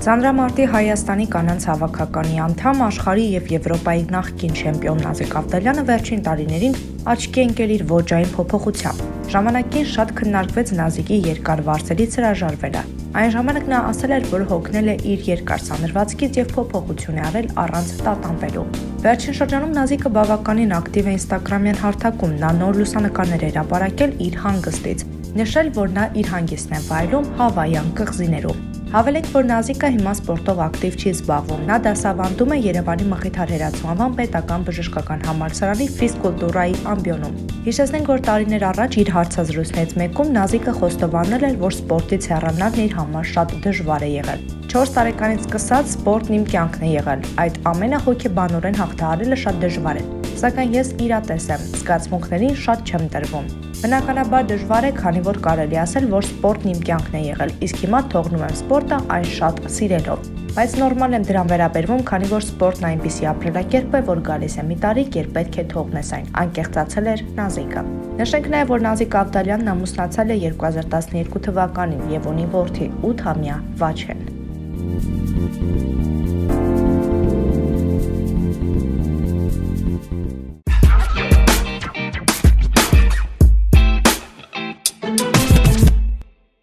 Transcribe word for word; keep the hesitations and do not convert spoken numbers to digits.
Ծանրամարտի Հայաստանի կանանց հավաքականի անդամ, աշխարհի և Եվրոպայի նախկին չեմպիոն Նազիկ Ավդալյանը վերջին տարիներին աչքի ընկել իր ոճային փոփոխությամբ։ Ժամանակին շատ քննարկվեց Նազիկի երկար վարսերից հրաժարվելը։ Այն ժամանակ նա ասել էր, որ հոգնել է իր երկար սանրվածքից և փոփոխություն է արել առանց տատանվելու։ Վերջին շրջանում Նազիկը բավականին ակտիվ է ինստագրամյան հարթակում, նա նոր լուսանկարներ էր հրապարակել իր հանգստից, նշել, որ նա իր հանգիստն է վայելում Հավայան կղզիներում։ Հավելենք, որ Նազիկը հիմա սպորտով ակտիվ չի զբաղվում, նա դասավանդում է Երևանի Մխիթար Հերացուանվան պետական բժշկական համալսարանի ֆիզկուլտուրայի ամբիոնում։ Հիշեցնենք, որ տարիներ առաջ իր հարցազրույցներից մեկում Նազիկը խոստովանել էր, որ սպորտից հեռանալն իր համար շատ դժվար է եղել։ չորս տարեկանից սկսած սպորտն իմ կյանքն է եղել, այդ ամենը հոգեբանորեն հաղթահարելը շատ դժվար է, սակայն ես իրատես եմ, զգացմունքներին շատ չեմ տրվում։ Բնականաբար դժվար է, քանի որ կարելի ասել, որ սպորտն իմ կյանքն է եղել, իսկ հիմա թողնում եմ սպորտը այն շատ սիրելով։ Բայց նորմալ եմ դրան վերաբերվում, քանի որ սպորտն այնպիսի ապրելակերպ է, որ գալիս է մի տարիք, երբ պետք է թողնես այն, անկեղծացել էր Նազիկը։ Նշենք նաև, որ Նազիկ Ավդալյանն ամուսնացել է երկու հազար տասներկու թվականին և ունի որդի ութամյա Վաչեն։